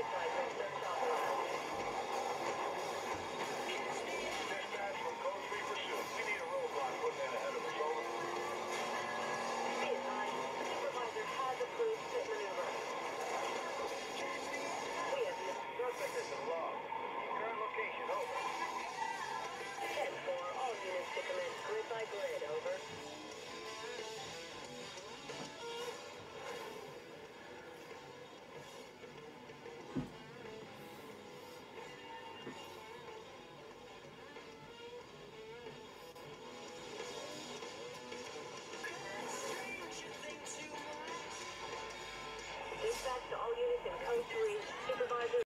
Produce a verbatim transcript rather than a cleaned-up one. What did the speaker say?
Gridside's been search authorized. Dispatch from Code three Pursuit. We need a roadblock put in ahead of us, over. Be advised, supervisor has approved pit maneuver. We have the Suspect system logged. Current location, over. ten four, all units to commence grid by grid, over. Dispatch to all units in code three. Supervisor